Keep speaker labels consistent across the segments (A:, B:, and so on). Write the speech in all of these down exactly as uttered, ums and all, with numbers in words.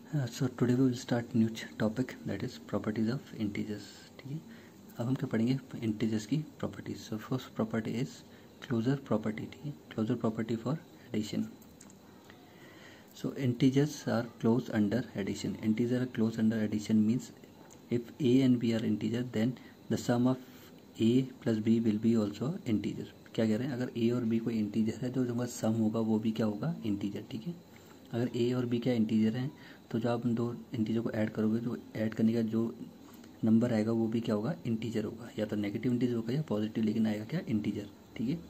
A: Uh, so today we will start new ch- topic, that is properties of integers. ठीक है, अब हम क्या पढ़ेंगे integers की properties. So first property is closure property. ठीक है, closure property for addition. So integers are closed under addition. Integer are closed under addition means if a and b are integer, then the sum of a plus b will be also integer. क्या कह रहे हैं, अगर a और b कोई integer है तो जो उनका sum होगा वो भी क्या होगा, integer. ठीक है, अगर a और b क्या इंटीजर हैं तो जो आप दो इंटीजर को ऐड करोगे तो ऐड करने का जो नंबर आएगा वो भी क्या होगा, इंटीजर होगा, या तो नेगेटिव इंटीजर होगा या पॉजिटिव, लेकिन आएगा क्या, इंटीजर. ठीक है,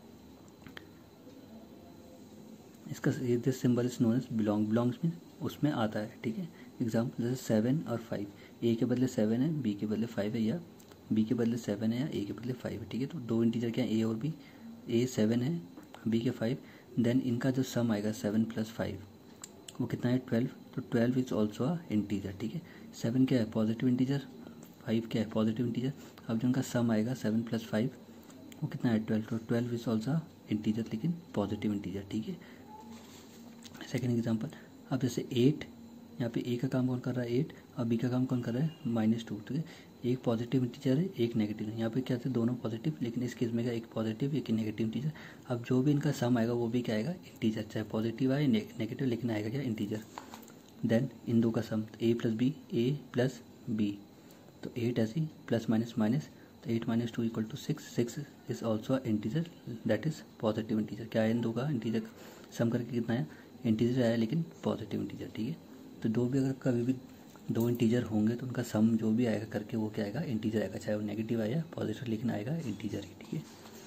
A: इसका this symbol is known as belong. Belongs mean उसमें आता है. ठीक है, एग्जाम्पल जैसे सेवन और फाइव, ए के बदले सेवन है, बी के बदले फाइव है, या बी के बदले सेवन है या ए के बदले फाइव है. ठीक है, तो दो इंटीजर क्या है, ए और बी. ए सेवन है, बी के फाइव, देन इनका जो सम आएगा सेवन प्लस फाइव वो कितना है, ट्वेल्व. तो twelve is also a integer. ठीक है, सेवन क्या है, पॉजिटिव इंटीजर, फाइव क्या है, पॉजिटिव इंटीजर. अब जो उनका सम आएगा सेवन प्लस फाइव वो कितना है, ट्वेल्व. तो ट्वेल्व इज ऑल्सो इंटीजर, लेकिन पॉजिटिव इंटीजर. ठीक है, सेकेंड एग्जाम्पल. अब जैसे एट, यहाँ पे ए का काम कौन कर रहा है, एट, और बी का काम कौन कर रहा है, माइनस टू. ठीक है, एक पॉजिटिव इंटीजर है, एक नेगेटिव है. यहाँ पे क्या थे, दोनों पॉजिटिव, लेकिन इस केस में क्या, एक पॉजिटिव एक नेगेटिव इंटीजर. अब जो भी इनका सम आएगा वो भी क्या आएगा, इंटीजर, चाहे पॉजिटिव आए नेगेटिव, लेकिन आएगा क्या, इंटीजर. देन इन दो का sum, A plus B, A plus B, तो एट ऐसी प्लस माइनस माइनस, तो eight minus two equal to six. Six is also integer, that is positive integer. क्या है, इन दो का इंटीजर सम करके कितना है, इंटीजर आया, लेकिन पॉजिटिव इंटीजर. ठीक है, तो दो भी अगर कभी भी दो इंटीजर होंगे तो उनका सम जो भी आएगा करके वो क्या आएगा, इंटीजर आएगा, चाहे वो नेगेटिव आया पॉजिटिव, लेकिन आएगा इंटीजर ही. ठीक है,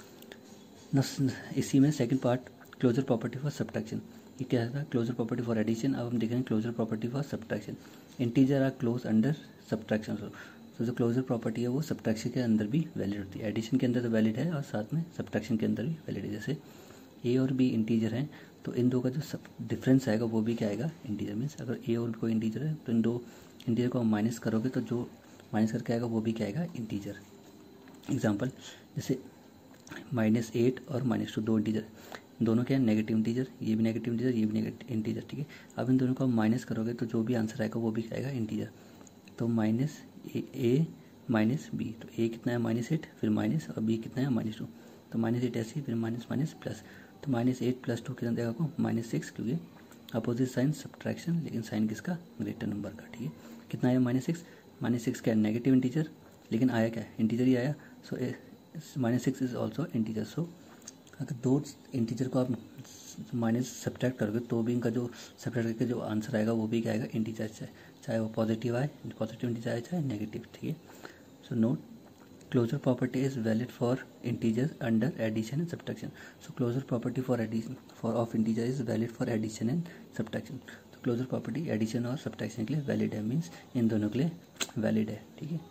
A: न इसी में second part, closure property for subtraction. ये क्या था, क्लोजर प्रॉपर्टी फॉर एडिशन. अब हम देखेंगे closure property for subtraction. Integer are close under subtraction. तो जो क्लोजर प्रॉपर्टी है वो सब्ट्रैक्शन के अंदर भी वैलिड होती है. एडिशन के अंदर तो वैलिड है और साथ में सब्ट्रैक्शन के अंदर भी वैलिड है. जैसे ए और बी इंटीजर हैं तो इन दो का जो सब डिफरेंस आएगा वो भी क्या आएगा, इंटीजर. मीन्स अगर ए और बी कोई इंटीजर है तो इन दो इंटीजर को माइनस करोगे तो जो माइनस करके आएगा वो भी क्या आएगा, इंटीजर. एग्जांपल जैसे माइनस एट और माइनस टू, दो इंटीजर, दोनों क्या है, नेगेटिव इंटीजर, ये भी नेगेटिव इंटीजर, ये भी नेगेटिव इंटीजर. ठीक है, अब इन दोनों को माइनस करोगे तो जो भी आंसर आएगा वो भी क्या आएगा, इंटीजर. तो माइनस ए माइनस बी, तो ए कितना है, माइनस एट, फिर माइनस, और बी कितना है, माइनस टू. तो माइनस एट ऐसे, फिर माइनस माइनस प्लस, तो माइनस एट प्लस टू कितना देगा आपको, माइनस सिक्स, क्योंकि अपोजिट साइन सब्ट्रैक्शन, लेकिन साइन किसका, ग्रेटर नंबर का. ठीक है, कितना आया, माइनस सिक्स. माइनस सिक्स क्या है, नेगेटिव इंटीजर, लेकिन आया क्या है, इंटीजर ही आया. So minus six is also integer. So अगर दो इंटीजर को आप माइनस सब्ट्रैक्ट करोगे तो भी इनका जो सब्ट्रैक्ट करके जो आंसर आएगा वो भी क्या आएगा, इंटीजर, चाहे चाहे वो पॉजिटिव आए, पॉजिटिव इंटीजर आए, चाहे नेगेटिव. ठीक है, so note, closure property is valid for integers under addition and subtraction. So closure property for addition for of integer is valid for addition and subtraction. तो closure property addition और subtraction के लिए valid है, means इन दोनों के लिए valid है. ठीक है,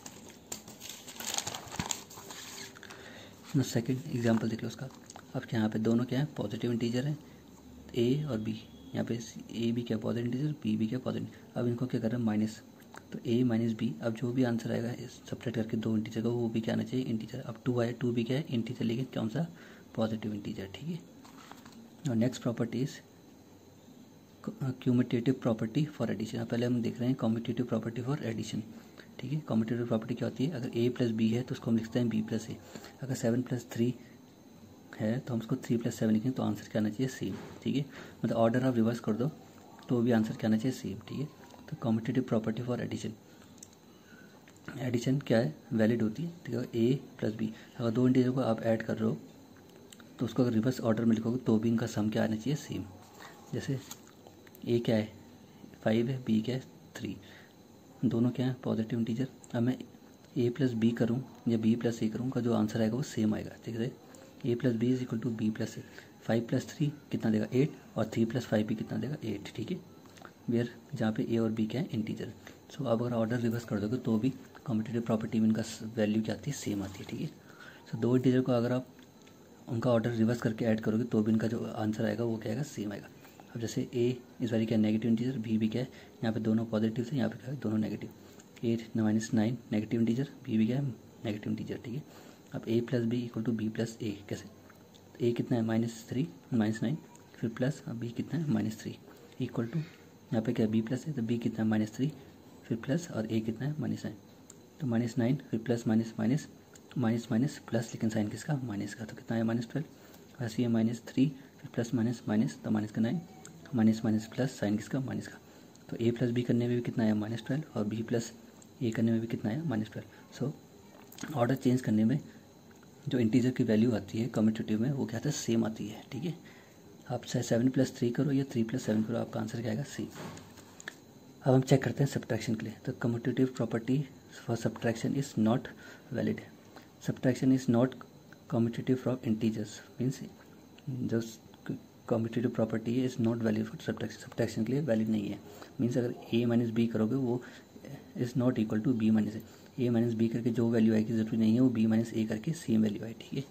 A: ना सेकंड एग्जांपल देख लो उसका. अब यहाँ पे दोनों क्या है, पॉजिटिव इंटीजर है, a और b. यहाँ पे a भी क्या पॉजिटिव इंटीजर, b भी क्या पॉजिटिव. अब इनको क्या कर रहा है, माइनस, तो a माइनस बी. अब जो भी आंसर आएगा सब्ट्रैक्ट करके दो इंटीजर का वो भी क्या आना चाहिए, इंटीजर. अब टू आया, टू भी क्या है, इंटीजर, लेकिन कौन सा, पॉजिटिव इंटीजर. ठीक है, और next property is commutative property for addition. अब पहले हम देख रहे हैं कॉम्यूटेटिव प्रॉपर्टी फॉर एडिशन. ठीक है, कॉम्यूटेटिव प्रॉपर्टी क्या होती है, अगर a प्लस बी है तो उसको हम लिखते हैं b प्लस ए. अगर सेवन प्लस थ्री है तो हम उसको थ्री प्लस सेवन लिखेंगे, तो आंसर क्या आना चाहिए, सेम. ठीक है, मतलब ऑर्डर आप रिवर्स कर दो तो भी आंसर क्या आना चाहिए, सेम. ठीक है, तो commutative property for addition. Addition क्या है, वैलिड होती है. ठीक है, ए प्लस बी, अगर दो इंटीजर को आप ऐड कर रहे हो तो उसको अगर रिवर्स ऑर्डर में लिखोगे तो भी इनका सम क्या आना चाहिए, सेम. जैसे ए क्या है, फाइव है, बी क्या है, थ्री, दोनों क्या है, पॉजिटिव इंटीजर. अब मैं ए प्लस बी करूँ या बी प्लस ए करूँ, का जो आंसर आएगा वो सेम आएगा. ठीक है, A plus B is equal to B plus A. Five plus three कितना देगा, एट, और थ्री प्लस फाइव भी कितना देगा, एट. ठीक है, वेयर जहाँ पे ए और बी क्या है, इंटीजर. सो अब अगर ऑर्डर रिवर्स कर दोगे तो भी कॉम्पिटेटिव प्रॉपर्टी में इनका वैल्यू क्या आती है, सेम आती है. ठीक है, सो दो इंटीजर को अगर आप उनका ऑर्डर रिवर्स करके ऐड करोगे तो भी इनका जो आंसर आएगा वो क्या आएगा, सेम आएगा. अब जैसे ए इस बारी क्या है, नेगेटिव इंटीजर, बी भी क्या है, यहाँ पे दोनों पॉजिटिव थे, यहाँ पे क्या है, दोनों negative. Eight minus nine negative integer, B भी क्या है, नेगेटिव इंटीजर. ठीक है, अब A plus B equal to B plus A. कैसे, ए कितना है, माइनस थ्री, माइनस नाइन, फिर प्लस, अब बी कितना है, माइनस थ्री, इक्वल टू यहाँ पे क्या बी प्लस है, तो बी कितना है माइनस थ्री, फिर प्लस और ए कितना है माइनस नाइन, तो माइनस नाइन फिर plus minus minus minus minus plus, लेकिन साइन किसका माइनस का, तो कितना है माइनस ट्वेल्व। वैसे ये माइनस थ्री फिर प्लस माइनस माइनस, तो माइनस का nine, minus minus plus sign किसका माइनस का, तो ए प्लस बी करने में भी कितना है माइनस ट्वेल्व और बी प्लस ए करने में भी कितना है minus twelve. So order change करने में जो इंटीजर की वैल्यू आती है कम्यूटेटिव में वो क्या आता है सेम आती है, ठीक है। आप चाहे सेवन प्लस थ्री करो या थ्री प्लस सेवन करो, आपका आंसर क्या आएगा सी। अब हम चेक करते हैं सब्ट्रैक्शन के लिए, तो commutative property for subtraction is not valid. Subtraction is not commutative from integers, means जो कम्यूटेटिव प्रॉपर्टी है is not valid for subtraction, subtraction के लिए वैलिड नहीं है। मीन्स अगर ए माइनस बी करोगे वो is not equal to B minus A, A minus B करके जो वैल्यू आएगी जरूरी नहीं है वो बी माइनस ए करके सेम वैल्यू आए, ठीक है।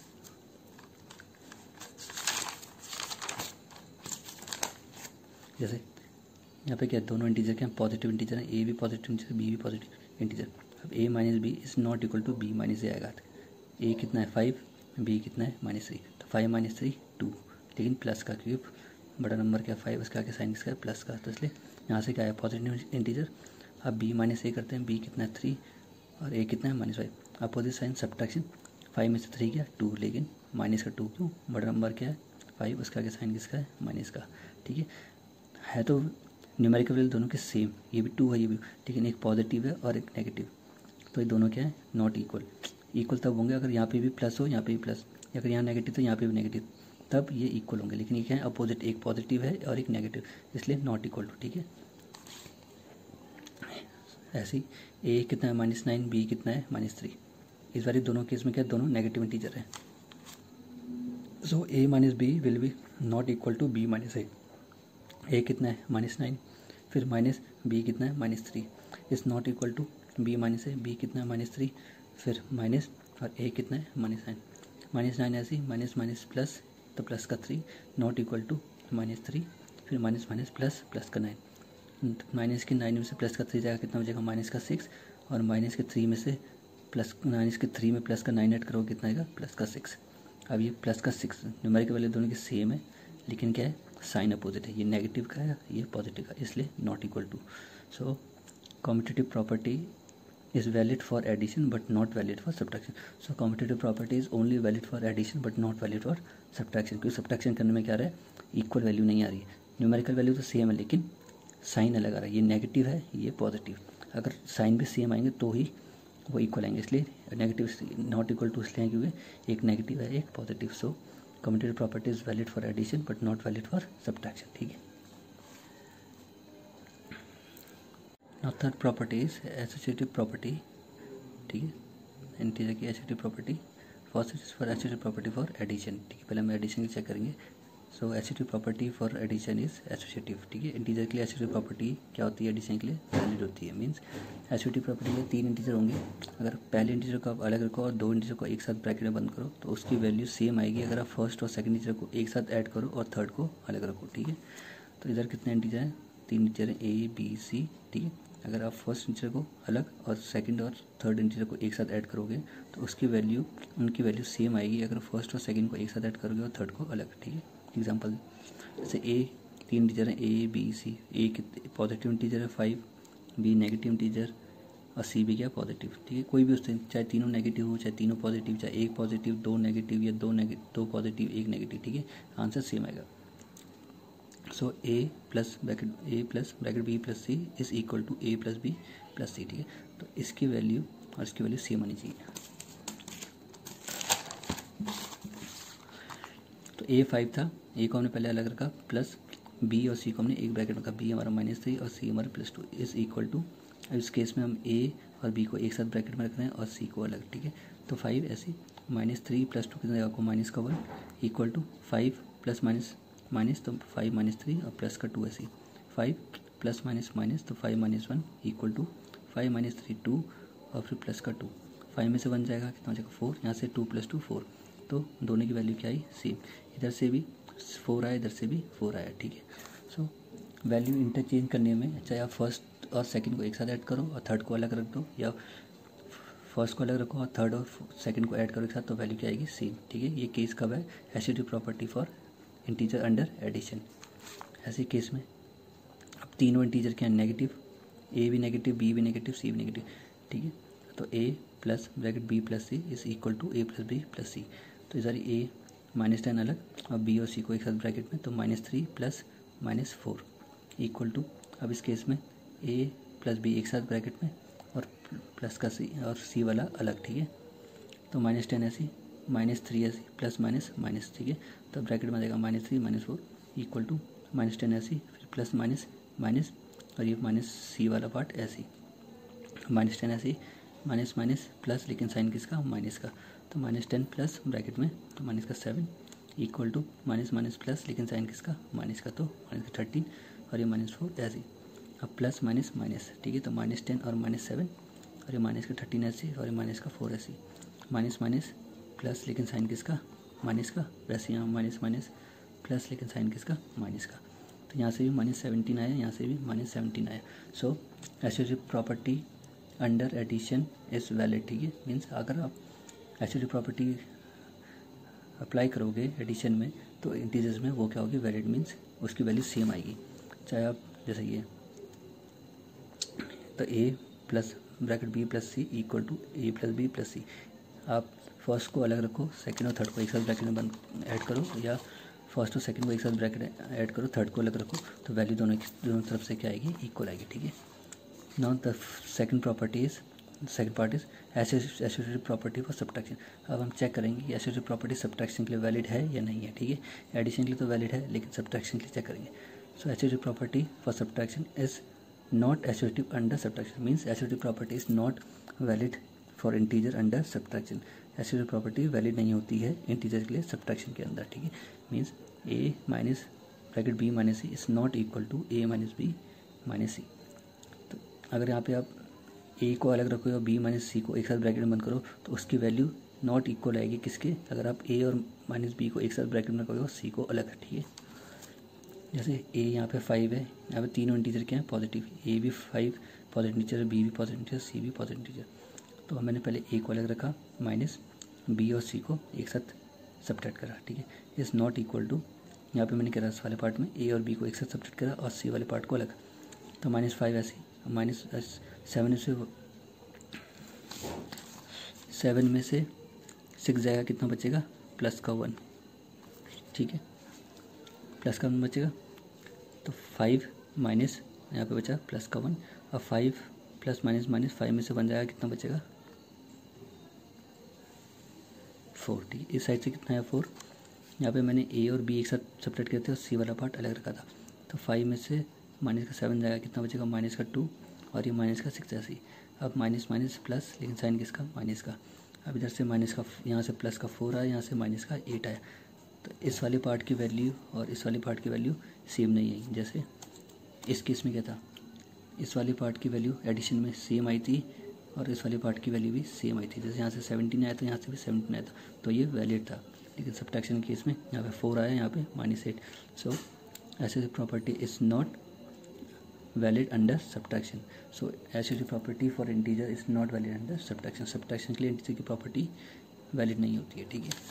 A: जैसे यहाँ पे क्या दोनों इंटीजर क्या पॉजिटिव इंटीजर है, ए भी पॉजिटिव इंटीजर बी भी पॉजिटिव इंटीजर। अब A minus B is not equal to B minus A आएगा, ए कितना है फाइव, बी कितना है माइनस थ्री, तो फाइव माइनस थ्री टू, लेकिन प्लस का क्योंकि बड़ा नंबर क्या फाइव उसका आगे साइन किसका है प्लस का, तो इसलिए यहाँ से क्या है पॉजिटिव इंटीजर। अब बी माइनस ए करते हैं, बी कितना है थ्री और ए कितना है minus five, opposite sign subtraction, five में से थ्री क्या टू, लेकिन माइनस का टू क्यों, बड़ा नंबर क्या है फाइव उसका आगे साइन किसका है माइनस का, ठीक है। है तो न्यूमेरिकल वैल्यू दोनों के सेम, ये भी टू है ये भी, लेकिन एक पॉजिटिव है और एक नेगेटिव, तो ये दोनों क्या है नॉट इक्वल। इक्वल तब होंगे अगर यहाँ पे भी प्लस हो यहाँ पे भी प्लस, अगर यहाँ नेगेटिव तो यहाँ पे भी नेगेटिव, तब ये इक्वल होंगे, लेकिन ये क्या है अपोजिट, एक पॉजिटिव है और एक नेगेटिव, इसलिए नॉट इक्वल टू, ठीक है। ऐसे ही ए कितना है माइनस नाइन, बी कितना है माइनस थ्री, इस बार दोनों केस में क्या दोनों नेगेटिव इंटीजर है। So A minus B will be not equal to B minus A, A कितना है माइनस नाइन फिर माइनस बी कितना है minus three is not equal to B minus A, B कितना है माइनस थ्री फिर minus और ए कितना है माइनस नाइन, माइनस नाइन ऐसी माइनस माइनस प्लस, तो प्लस का three not equal to minus three फिर माइनस माइनस प्लस प्लस का नाइन, माइनस के नाइन में से प्लस का थ्री जाएगा कितना हो जाएगा माइनस का सिक्स, और माइनस के थ्री में से प्लस माइनस के थ्री में प्लस का नाइन ऐड करोगे कितना आएगा प्लस का सिक्स। अब ये प्लस का सिक्स न्यूमेरिकल वैल्यू दोनों की सेम है, लेकिन क्या है साइन अपोजिट है, ये नेगेटिव का है ये पॉजिटिव का, इसलिए not equal to. So commutative property is valid for addition but not valid for subtraction. So commutative property is only valid for addition but not valid for subtraction, क्योंकि subtraction करने में क्या आ रहा है इक्वल वैल्यू नहीं आ रही है, numerical value तो सेम है लेकिन साइन अलग आ रहा है, ये नेगेटिव है ये पॉजिटिव, अगर साइन भी सेम आएंगे तो ही वो इक्वल आएंगे, इसलिए नेगेटिव नॉट इक्वल टू इसलिए क्योंकि एक नेगेटिव है एक positive. So commutative property is valid for addition but not valid for subtraction, ठीक है। Now third property is associative property, ठीक है, इंटीजर की associative property for for associative property for addition, ठीक है। पहले हम एडिशन की चेक करेंगे। So associative property for addition is associative, ठीक है। इंटीजर के लिए एसोसिएटिव प्रॉपर्टी क्या होती है एडिशन के लिए वैलिड होती है, मीन्स एसोसिएटिव प्रॉपर्टी में तीन इंटीजर होंगे, अगर पहले इंटीजर को आप अलग रखो और दो इंटीजर को एक साथ ब्रैकेट में बंद करो तो उसकी वैल्यू सेम आएगी अगर आप फर्स्ट और सेकंड इंटीजर को एक साथ ऐड करो और थर्ड को अलग रखो, ठीक है। तो इधर कितने इंटीजर हैं तीन इंटीजर हैं ए बी सी, ठीक है। अगर आप फर्स्ट इंटीजर को अलग और सेकंड और थर्ड इंटीजर को एक साथ ऐड करोगे तो उसकी वैल्यू उनकी वैल्यू सेम आएगी अगर फर्स्ट और सेकंड को एक साथ ऐड करोगे और थर्ड को अलग, ठीक है। एग्जांपल जैसे ए तीन इंटीजर हैं ए बी सी, ए कितने पॉजिटिव इंटीजर है फाइव, बी नेगेटिव इंटीजर और सी भी क्या पॉजिटिव, ठीक है। कोई भी उससे चाहे तीनों नेगेटिव हो चाहे तीनों पॉजिटिव, चाहे एक पॉजिटिव दो नेगेटिव या दो नेगेटिव दो पॉजिटिव एक नेगेटिव, ठीक है, आंसर सेम आएगा। So A plus bracket A plus bracket B plus C is equal to A plus B plus C, ठीक है। तो इसकी वैल्यू और इसकी वैल्यू सेम आनी चाहिए। तो ए फाइव था, ए को हमने पहले अलग रखा प्लस बी और सी को हमने एक ब्रैकेट में रखा, बी हमारा माइनस थ्री और सी हमारा plus two is equal to, इस केस में हम ए और बी को एक साथ ब्रैकेट में रख रहे हैं और सी को अलग, ठीक है। तो फाइव ऐसे माइनस थ्री प्लस टू कितना आपको माइनस का one equal to five plus minus minus तो फाइव माइनस थ्री और प्लस का टू ऐसे फाइव प्लस माइनस माइनस तो five minus one equal to five minus three two और फिर प्लस का टू, फाइव में से वन जाएगा कितना हो जाएगा फोर, यहाँ से टू प्लस टू फोर, तो दोनों की वैल्यू क्या आई सेम, इधर से भी फोर आया इधर से भी फोर आया, ठीक है। सो वैल्यू इंटरचेंज करने में चाहे आप फर्स्ट और सेकंड को एक साथ ऐड करो और थर्ड को अलग रख दो, या फर्स्ट को अलग रखो और थर्ड और सेकंड को ऐड करो एक साथ, तो वैल्यू क्या आएगी सेम, ठीक है। ये केस कब है associative property for integer under addition. ऐसे केस में अब तीनों इंटीजर क्या है नेगेटिव, ए भी नेगेटिव, बी भी नेगेटिव, सी भी नेगेटिव, ठीक है। तो A plus bracket B plus C is equal to A plus B plus C. तो इधर ए माइनस टेन अलग और बी और सी को एक साथ ब्रैकेट में, तो minus three plus minus four equal to, अब इस केस में ए प्लस बी एक साथ ब्रैकेट में और प्लस का सी और सी वाला अलग, ठीक है। तो माइनस टेन ऐसी, माइनस थ्री ऐसी, प्लस माइनस माइनस, ठीक है। तो ब्रैकेट में आ जाएगा minus three minus four equal to minus ten ऐसी, फिर प्लस माइनस माइनस और ये माइनस सी वाला पार्ट ऐसी, माइनस टेन ऐसी, माइनस माइनस प्लस, लेकिन साइन किसका, माइनस का। तो माइनस टेन प्लस ब्रैकेट में तो माइनस का seven equal to minus minus plus, लेकिन साइन किसका, माइनस का, तो माइनस का थर्टीन और ये माइनस फोर ऐसी। अब प्लस माइनस माइनस, ठीक है। तो माइनस टेन और माइनस सेवन और ये माइनस का थर्टीन ऐसी और ये माइनस का फोर ऐसी, माइनस माइनस प्लस, लेकिन साइन किसका, माइनस का, वैसे यहाँ माइनस माइनस प्लस, लेकिन साइन किसका, माइनस का। तो यहाँ से भी माइनस सेवनटीन आया, यहाँ से भी माइनस सेवनटीन आया। So associative property under addition is valid, ठीक है। मीन्स अगर आप एसोसिएटिव प्रॉपर्टी अप्लाई करोगे एडिशन में तो इंटीजर्स में वो क्या होगी, वैलिड, मीन्स उसकी वैल्यू सेम आएगी। चाहे आप जैसे ये तो A plus bracket B plus C equal to A plus B plus C, आप फर्स्ट को अलग रखो, सेकंड और थर्ड को एक साथ ब्रैकेट में बंद ऐड करो, या फर्स्ट और सेकंड को एक साथ ब्रैकेट ऐड करो, थर्ड को अलग रखो, तो वैल्यू दोनों दोनों तरफ से क्या आएगी, इक्वल आएगी, ठीक है। Now the second property is second part is associative property for subtraction. अब हम चेक करेंगे कि एसोसिएटिव प्रॉपर्टी सब्ट्रैक्शन के लिए वैलिड है या नहीं है, ठीक है। एडिशन के लिए तो वैलिड है, लेकिन सब्ट्रैक्शन के लिए चेक करेंगे। So associative property for subtraction is not associative under subtraction, means associative property is not valid for integer under subtraction. Associative property valid नहीं होती है इंटीजर के लिए सब्ट्रैक्शन के अंदर, ठीक है। Means A minus bracket B minus C is not equal to A minus B minus C. तो अगर यहाँ पे आप ए को अलग रखो और बी माइनस सी को एक साथ ब्रैकेट में बंद करो तो उसकी वैल्यू नॉट इक्वल आएगी किसके, अगर आप ए और माइनस बी को एक साथ ब्रैकेट में रखोगे और सी को अलग है, ठीक है। जैसे ए यहाँ पे फाइव है, यहाँ पे तीनों इंटीजर क्या है, पॉजिटिव, ए भी फाइव पॉजिटिव इंटीजर, बी भी पॉजिटिव इंटीजर, सी भी पॉजिटिव इंटीजर। तो मैंने पहले ए को अलग रखा, माइनस बी और सी को एक साथ सब्ट्रैक्ट करा, ठीक है। इज़ नॉट इक्वल टू, यहाँ पे मैंने करा इस वाले पार्ट में ए और बी को एक साथ सब्ट्रैक्ट करा और सी वाले पार्ट को अलग, तो माइनस फाइव ऐसी, माइनस सेवन से सेवन में से सिक्स जाएगा, कितना बचेगा, प्लस का वन, ठीक है, प्लस का वन बचेगा। तो फाइव माइनस यहाँ पे बचा प्लस का वन, और five plus minus minus five में से वन जाएगा, कितना बचेगा, फोर, ठीक है। इस साइड से कितना है, फोर। यहाँ पे मैंने ए और बी एक साथ सब्ट्रैक्ट किए थे और सी वाला पार्ट अलग रखा था, तो फाइव में से माइनस का सेवन जाएगा, कितना बचेगा, माइनस का टू, और ये माइनस का सिक्स ऐसी। अब माइनस माइनस प्लस, लेकिन साइन किसका, माइनस का। अब इधर से माइनस का, यहाँ से प्लस का फोर आया, यहाँ से माइनस का एट आया। तो इस वाले पार्ट की वैल्यू और इस वाले पार्ट की वैल्यू सेम नहीं आई। जैसे इस केस में क्या था, इस वाले पार्ट की वैल्यू एडिशन में सेम आई थी और इस वाले पार्ट की वैल्यू भी सेम आई थी। जैसे यहाँ से सेवनटीन आया था, यहाँ से भी सेवनटीन आया था, तो ये वैलिड था। लेकिन सब्ट्रैक्शन केस में यहाँ पे फोर आया, यहाँ पे minus eight. So associative property is not valid under subtraction. So associative property for integer is not valid under subtraction. Subtraction के लिए इंटीजर की प्रॉपर्टी वैलिड नहीं होती है, ठीक है।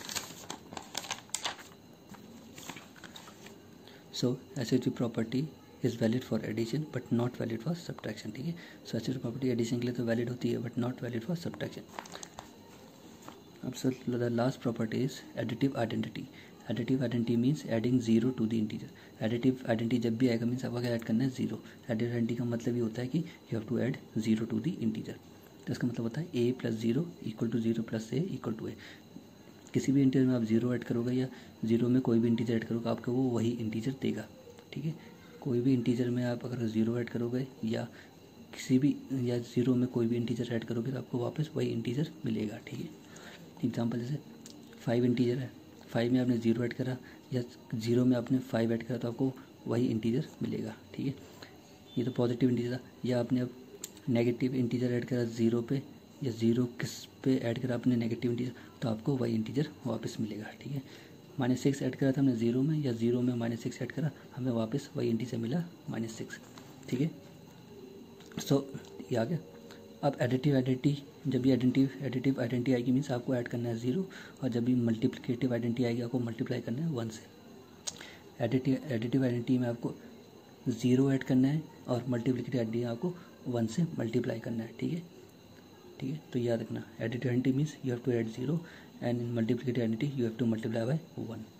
A: So associative property is valid for addition but not valid for subtraction, ठीक है। सो एसोसिएटिव प्रॉपर्टी एडिशन के लिए तो वैलिड होती है but not valid for subtraction. अब sir the last property is additive identity. Additive identity means adding zero to the integer. Additive identity जब भी आएगा मीन्स आपका क्या ऐड करना है, जीरो। एडिटिव आइडेंटिटी का मतलब ये होता है कि you have to add zero to the integer. तो इसका मतलब होता है A plus zero equal to zero plus A equal to A. किसी भी इंटीजर में आप जीरो ऐड करोगे या जीरो में कोई भी इंटीजर ऐड करोगे, आपको वो वही इंटीजर देगा, ठीक है। कोई भी इंटीजर में आप अगर जीरो ऐड करोगे या किसी भी या जीरो में कोई भी इंटीजर ऐड करोगे तो आपको वापस वही इंटीजर मिलेगा, ठीक है। एग्जाम्पल जैसे फाइव इंटीजर है, फाइव में आपने जीरो ऐड करा या जीरो में आपने फाइव ऐड करा तो आपको वही इंटीजर मिलेगा, ठीक है। ये तो पॉजिटिव इंटीजर था। या आपने अब नेगेटिव इंटीजर ऐड करा जीरो पे या जीरो किस पे ऐड करा आपने नेगेटिव इंटीजर, तो आपको वही इंटीजर वापस मिलेगा, ठीक है। माइनस सिक्स ऐड करा था हमने जीरो में या जीरो में माइनस सिक्स ऐड करा, हमें वापस वही इंटीजर मिला माइनस सिक्स, ठीक है। सो ये आ गया। अब एडिटिव आइडेंटिटी, जब भी एडिटिव एडिटिव आइडेंटिटी आएगी मीन्स आपको ऐड करना है जीरो, और जब भी मल्टीप्लिकेटिव आइडेंटिटी आएगी आपको मल्टीप्लाई करना है वन से। एडिटिव एडिटिव आइडेंटिटी में आपको ज़ीरो ऐड करना है और मल्टीप्लिकेटिव आइडेंटिटी आपको वन से मल्टीप्लाई करना है, ठीक है ठीक है। तो याद रखना, additive identity means you have to add zero and in multiplicative identity you have to multiply by one.